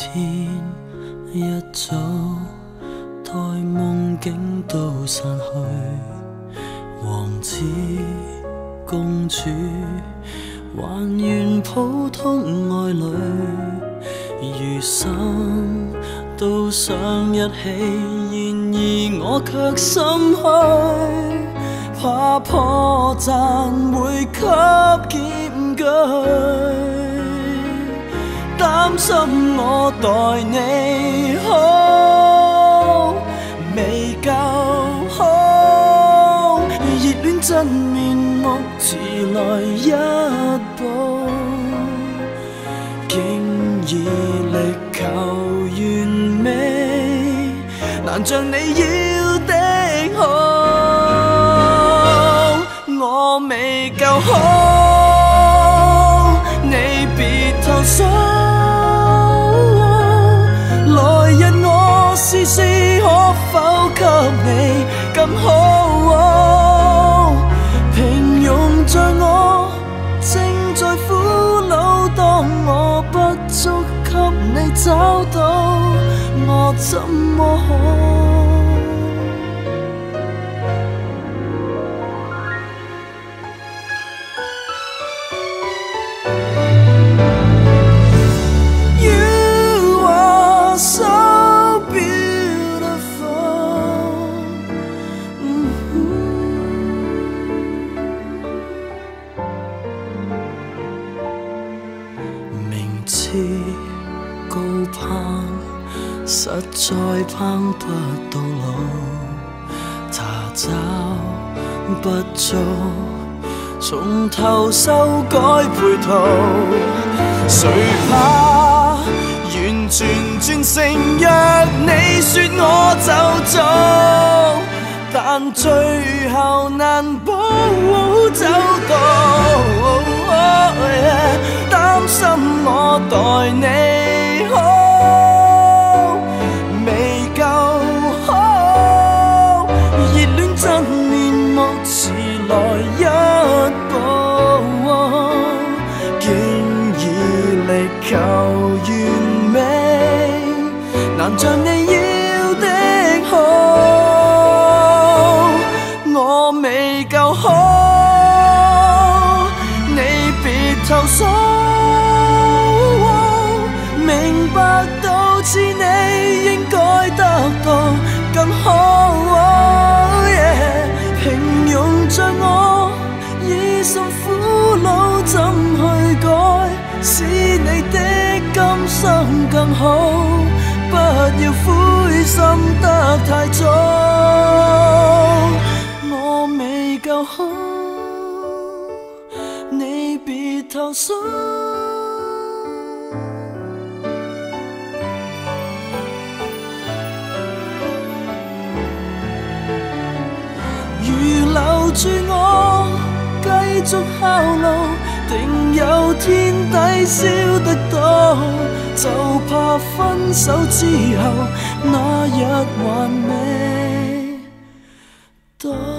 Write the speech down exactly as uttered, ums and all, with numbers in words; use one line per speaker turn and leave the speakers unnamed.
天一早，待夢境都散去，王子公主還原普通愛侶，餘生都想一起，然而我卻心虛，怕破綻會給檢舉，擔心我待你好未夠好，熱戀真面目遲來一步，竟已力求完美，難像你要的好，我未夠好，你別投訴。來日我試試可否給你更好，平庸像我正在苦惱，當我不足給你找到，我怎麼好？高攀實在攀不到路，查找不足，從頭修改配套，誰怕完全轉成若你說我就做，但最後難保找到，擔心我待你好未夠好，熱戀真面目遲來一步，竟已力求完美，難像你要的好，我未夠好，你別投訴，明白到似你應該得到更好，oh yeah， 平庸像我已受苦惱，怎去改，使你的今生更好，不要灰心得太早，我未夠好，你別投訴。留住我，繼續效勞，定有天抵消得到，就怕分手之後那日還未到。